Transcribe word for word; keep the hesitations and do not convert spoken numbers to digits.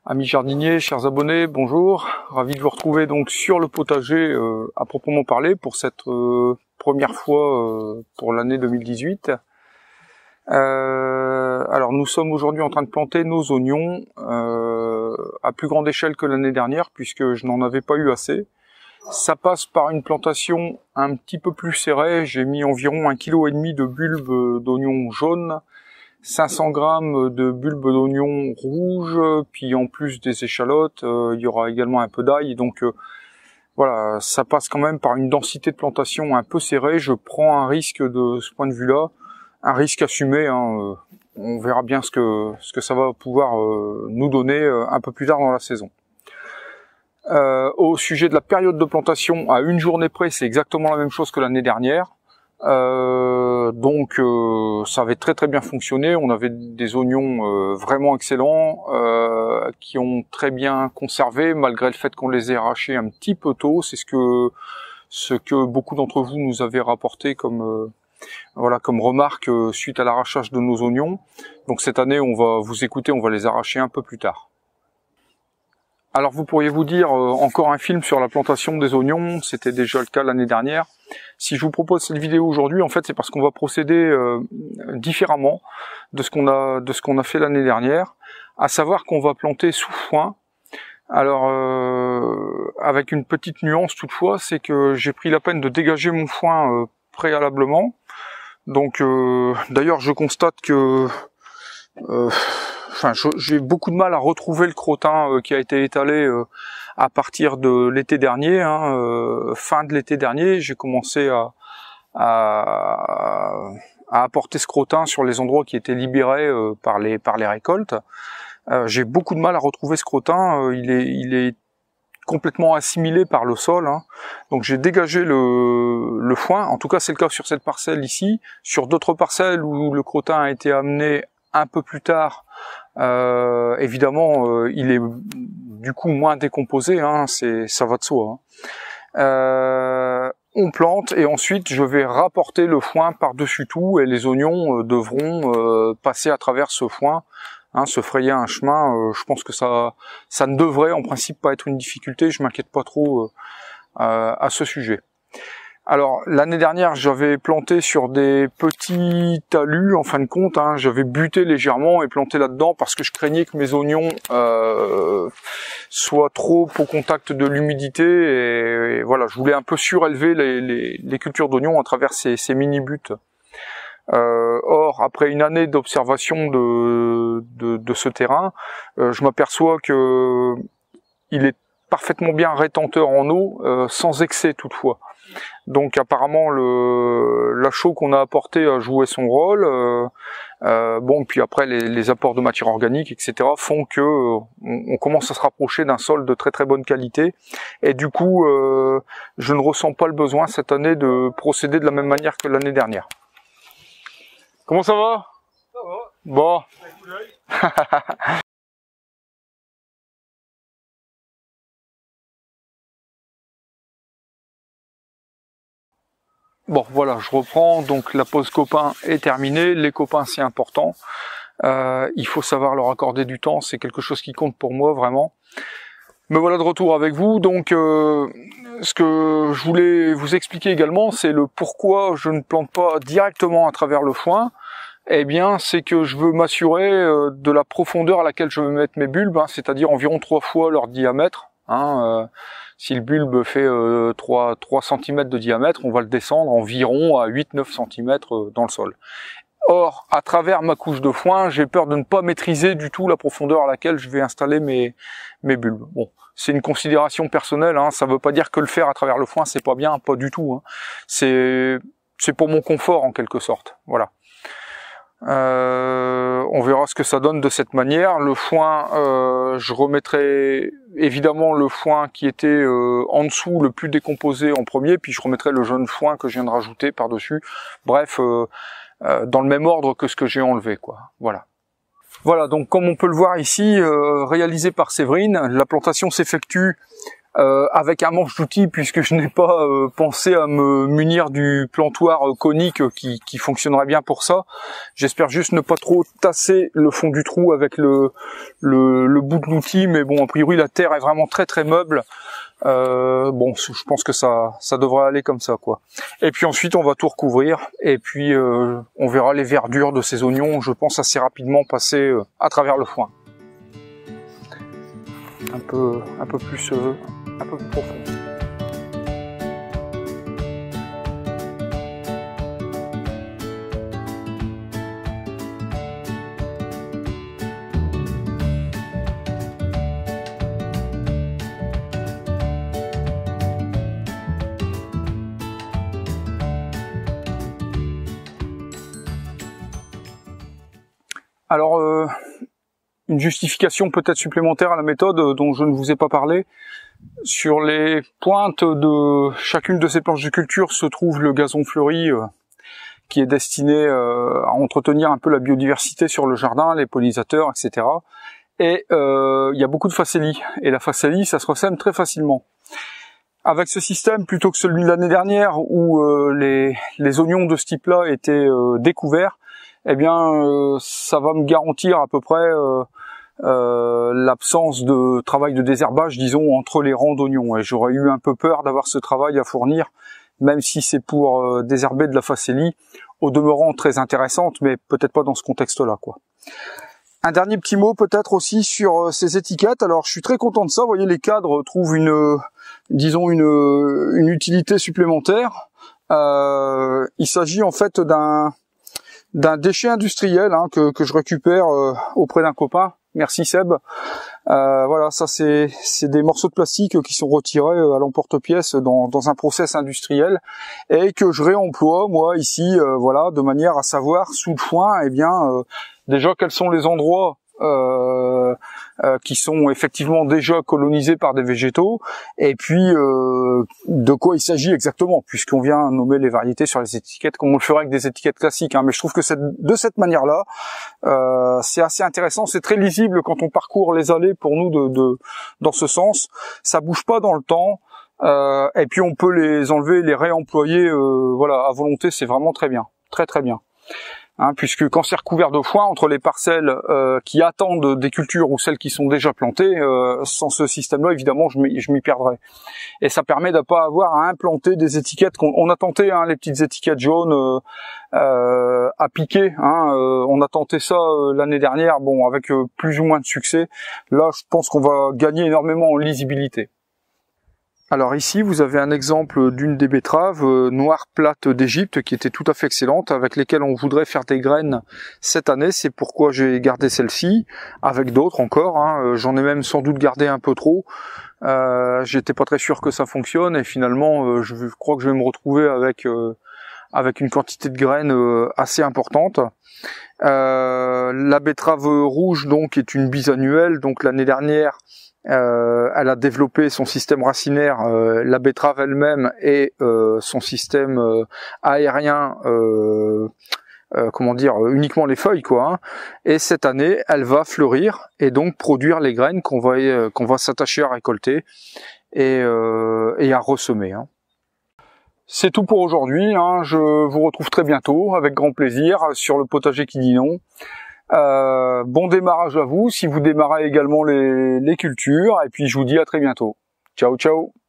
Amis jardiniers, chers abonnés, bonjour. Ravi de vous retrouver donc sur le potager euh, à proprement parler pour cette euh, première fois euh, pour l'année deux mille dix-huit. Euh, alors nous sommes aujourd'hui en train de planter nos oignons euh, à plus grande échelle que l'année dernière puisque je n'en avais pas eu assez. Ça passe par une plantation un petit peu plus serrée. J'ai mis environ un kilo et demi de bulbes d'oignons jaunes, cinq cents grammes de bulbes d'oignons rouges, puis en plus des échalotes, euh, il y aura également un peu d'ail. Donc euh, voilà, ça passe quand même par une densité de plantation un peu serrée. Je prends un risque de ce point de vue-là, un risque assumé. Hein, euh, on verra bien ce que ce que ça va pouvoir euh, nous donner euh, un peu plus tard dans la saison. Euh, au sujet de la période de plantation, à une journée près, c'est exactement la même chose que l'année dernière. Euh, donc euh, ça avait très très bien fonctionné. On avait des oignons euh, vraiment excellents, euh, qui ont très bien conservé malgré le fait qu'on les ait arrachés un petit peu tôt. C'est ce que ce que beaucoup d'entre vous nous avez rapporté comme euh, voilà comme remarque euh, suite à l'arrachage de nos oignons. Donc cette année, on va vous écouter, on va les arracher un peu plus tard. Alors vous pourriez vous dire, euh, encore un film sur la plantation des oignons, c'était déjà le cas l'année dernière. Si je vous propose cette vidéo aujourd'hui, en fait, c'est parce qu'on va procéder euh, différemment de ce qu'on a de ce qu'on a fait l'année dernière, à savoir qu'on va planter sous foin. Alors, euh, avec une petite nuance toutefois, c'est que j'ai pris la peine de dégager mon foin euh, préalablement. Donc, euh, d'ailleurs, je constate que euh, Enfin, j'ai beaucoup de mal à retrouver le crottin euh, qui a été étalé euh, à partir de l'été dernier, hein, euh, fin de l'été dernier. J'ai commencé à, à, à apporter ce crottin sur les endroits qui étaient libérés euh, par les par les récoltes. Euh, j'ai beaucoup de mal à retrouver ce crottin. Euh, il est il est complètement assimilé par le sol, hein. Donc j'ai dégagé le, le foin. En tout cas, c'est le cas sur cette parcelle ici. Sur d'autres parcelles où le crottin a été amené un peu plus tard, Euh, évidemment, euh, il est du coup moins décomposé, hein, c'est ça va de soi. Hein. Euh, on plante et ensuite je vais rapporter le foin par-dessus tout et les oignons euh, devront euh, passer à travers ce foin, hein, se frayer un chemin. Euh, je pense que ça, ça ne devrait en principe pas être une difficulté. Je m'inquiète pas trop euh, à ce sujet. Alors l'année dernière, j'avais planté sur des petits talus, en fin de compte, hein, j'avais buté légèrement et planté là-dedans parce que je craignais que mes oignons euh, soient trop au contact de l'humidité et, et voilà, je voulais un peu surélever les, les, les cultures d'oignons à travers ces, ces mini-buts. Euh, or, après une année d'observation de, de, de ce terrain, euh, je m'aperçois que il est parfaitement bien rétenteur en eau, euh, sans excès toutefois. Donc apparemment le l'achot qu'on a apporté a joué son rôle. Euh, euh, bon, puis après les, les apports de matière organique, et cetera font que euh, on, on commence à se rapprocher d'un sol de très très bonne qualité. Et du coup, euh, je ne ressens pas le besoin cette année de procéder de la même manière que l'année dernière. Comment ça va? Ça va. Bon. Bon, voilà, je reprends. Donc la pause copain est terminée. Les copains, c'est important. Euh, il faut savoir leur accorder du temps. C'est quelque chose qui compte pour moi, vraiment. Me voilà de retour avec vous. Donc, euh, ce que je voulais vous expliquer également, c'est le pourquoi je ne plante pas directement à travers le foin. Eh bien, c'est que je veux m'assurer euh, de la profondeur à laquelle je vais mettre mes bulbes, hein, c'est-à-dire environ trois fois leur diamètre. Hein, euh, si le bulbe fait euh, trois centimètres de diamètre, on va le descendre environ à huit neuf centimètres dans le sol. Or, à travers ma couche de foin, j'ai peur de ne pas maîtriser du tout la profondeur à laquelle je vais installer mes, mes bulbes. Bon, c'est une considération personnelle, hein, ça ne veut pas dire que le faire à travers le foin, c'est pas bien, pas du tout. Hein. C'est c'est pour mon confort en quelque sorte, voilà. Euh, on verra ce que ça donne de cette manière. Le foin, euh, je remettrai évidemment le foin qui était euh, en dessous, le plus décomposé en premier, puis je remettrai le jaune foin que je viens de rajouter par-dessus. Bref, euh, euh, dans le même ordre que ce que j'ai enlevé, quoi. Voilà. Voilà, donc comme on peut le voir ici, euh, réalisé par Séverine, la plantation s'effectue euh, avec un manche d'outils, puisque je n'ai pas euh, pensé à me munir du plantoir euh, conique qui, qui fonctionnerait bien pour ça. J'espère juste ne pas trop tasser le fond du trou avec le, le, le bout de l'outil, mais bon, a priori la terre est vraiment très très meuble. Euh, bon, je pense que ça, ça devrait aller comme ça, quoi. Et puis ensuite, on va tout recouvrir, et puis euh, on verra les verdures de ces oignons, je pense assez rapidement passer euh, à travers le foin. Un peu, un peu plus, euh, un peu plus profond. Alors, euh, une justification peut-être supplémentaire à la méthode euh, dont je ne vous ai pas parlé. Sur les pointes de chacune de ces planches de culture se trouve le gazon fleuri euh, qui est destiné euh, à entretenir un peu la biodiversité sur le jardin, les pollinisateurs, et cetera. Et euh, il y a beaucoup de facélie. Et la facélie, ça se ressème très facilement. Avec ce système, plutôt que celui de l'année dernière où euh, les, les oignons de ce type-là étaient euh, découverts, eh bien, euh, ça va me garantir à peu près euh, euh, l'absence de travail de désherbage, disons, entre les rangs d'oignons. Et j'aurais eu un peu peur d'avoir ce travail à fournir, même si c'est pour euh, désherber de la facélie, au demeurant très intéressante, mais peut-être pas dans ce contexte-là, quoi. Un dernier petit mot peut-être aussi sur euh, ces étiquettes. Alors, je suis très content de ça. Vous voyez, les cadres trouvent une, euh, disons, une, une utilité supplémentaire. Euh, il s'agit en fait d'un d'un déchet industriel hein, que, que je récupère euh, auprès d'un copain. Merci Seb. Euh, voilà, ça c'est c'est des morceaux de plastique qui sont retirés à l'emporte-pièce dans, dans un process industriel et que je réemploie moi ici, euh, voilà, de manière à savoir sous le foin, eh bien euh, déjà quels sont les endroits Euh, euh, qui sont effectivement déjà colonisés par des végétaux, et puis euh, de quoi il s'agit exactement, puisqu'on vient nommer les variétés sur les étiquettes comme on le ferait avec des étiquettes classiques, hein. Mais je trouve que c'est de cette manière-là, euh, c'est assez intéressant, c'est très lisible quand on parcourt les allées pour nous de, de dans ce sens, ça bouge pas dans le temps, euh, et puis on peut les enlever, les réemployer, euh, voilà, à volonté, c'est vraiment très bien, très très bien. Hein, puisque quand c'est recouvert de foin, entre les parcelles euh, qui attendent des cultures ou celles qui sont déjà plantées, euh, sans ce système-là, évidemment, je m'y perdrais. Et ça permet de pas avoir à implanter des étiquettes. qu'on on a tenté, hein, les petites étiquettes jaunes euh, euh, à piquer. Hein, euh, on a tenté ça euh, l'année dernière, bon, avec euh, plus ou moins de succès. Là, je pense qu'on va gagner énormément en lisibilité. Alors ici, vous avez un exemple d'une des betteraves euh, noires plates d'Égypte qui était tout à fait excellente, avec lesquelles on voudrait faire des graines cette année. C'est pourquoi j'ai gardé celle-ci, avec d'autres encore. Hein. J'en ai même sans doute gardé un peu trop. Euh, J'étais pas très sûr que ça fonctionne et finalement, euh, je crois que je vais me retrouver avec euh, avec une quantité de graines euh, assez importante. Euh, la betterave rouge donc est une bisannuelle. Donc l'année dernière, Euh, elle a développé son système racinaire, euh, la betterave elle-même, et euh, son système euh, aérien, euh, euh, comment dire, uniquement les feuilles, quoi. Hein. Et cette année, elle va fleurir et donc produire les graines qu'on va euh, qu'on va s'attacher à récolter et, euh, et à ressemer. Hein. C'est tout pour aujourd'hui. Hein. Je vous retrouve très bientôt, avec grand plaisir, sur le potager qui dit non. Euh, bon démarrage à vous si vous démarrez également les, les cultures, et puis je vous dis à très bientôt. Ciao ciao.